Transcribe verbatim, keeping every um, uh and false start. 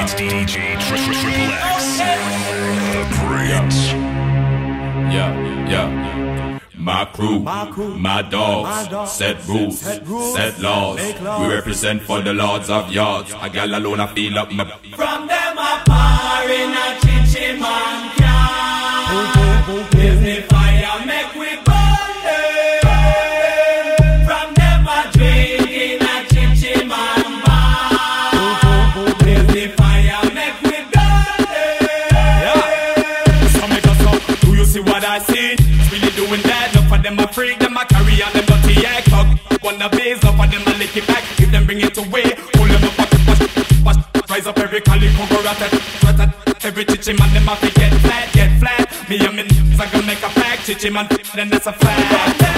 It's D J Triple Exe, the Prince. Yeah, yeah. My crew, my, crew, my, dogs, my dogs, set rules, set, rules, set laws. laws. We represent for the lords of yards. A gal alone I feel up my. From them a par in a Chi Chi Man can. Give me fire, make we burn them. From them a drink in a Chi Chi Man bar. Give me fire, make we burn them. Yeah. So make us up. Do you see what I see? Really doing that. Enough of them a freak, them a carry on them dirty egg hug. Wanna base, enough of them a lick it back. If them bring it away, pull them up, push, push, push. Rise up every calico, go rat rat. Every Chi Chi Man, them a fi get flat, get flat. Me and me n***s, I gonna make a pack. Chi Chi Man, then that's a fact.